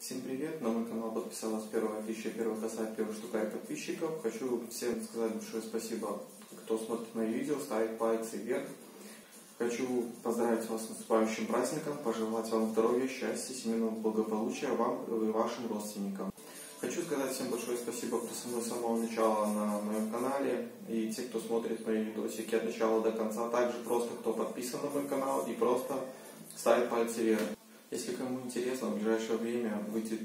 Всем привет! На мой канал подписалась первая 1001 косарь, первый штукарь подписчиков. Хочу всем сказать большое спасибо, кто смотрит мои видео, ставит пальцы вверх. Хочу поздравить вас с наступающим праздником, пожелать вам здоровья, счастья, семейного благополучия вам и вашим родственникам. Хочу сказать всем большое спасибо, кто со мной с самого начала на моем канале, и те, кто смотрит мои видосики от начала до конца, также просто кто подписан на мой канал и просто ставит пальцы вверх. Если кому интересно, в ближайшее время выйдет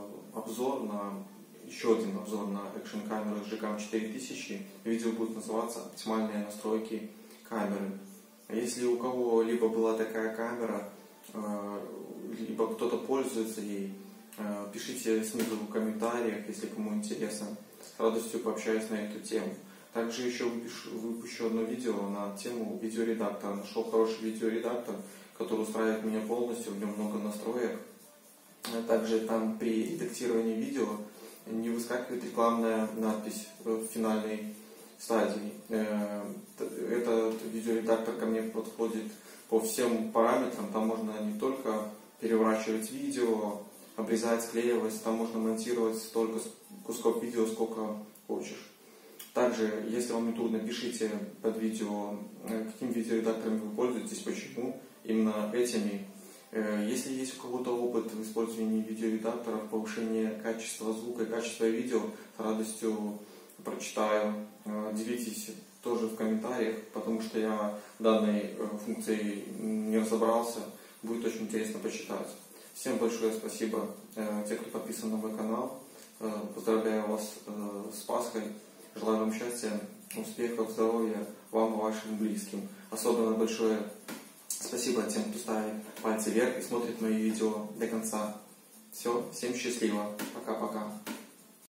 еще один обзор на экшн-камеру Gcam 4000. Видео будет называться «Оптимальные настройки камеры». Если у кого-либо была такая камера, либо кто-то пользуется ей, пишите снизу в комментариях, если кому интересно. С радостью пообщаюсь на эту тему. Также еще выпущу одно видео на тему видеоредактора. Нашел хороший видеоредактор, который устраивает меня полностью, в нем много настроек. Также там при редактировании видео не выскакивает рекламная надпись в финальной стадии. Этот видеоредактор ко мне подходит по всем параметрам. Там можно не только переворачивать видео, обрезать, склеивать, там можно монтировать столько кусков видео, сколько хочешь. Также, если вам не трудно, пишите под видео, каким видеоредактором вы пользуетесь, почему именно этими. Если есть у кого-то опыт в использовании видеоредакторов, повышения качества звука и качества видео, с радостью прочитаю. Делитесь тоже в комментариях, потому что я данной функцией не разобрался. Будет очень интересно почитать. Всем большое спасибо, те, кто подписан на мой канал. Поздравляю вас с Пасхой. Желаю вам счастья, успехов, здоровья вам и вашим близким. Особенно большое спасибо тем, кто ставит пальцы вверх и смотрит мои видео до конца. Все, всем счастливо. Пока-пока.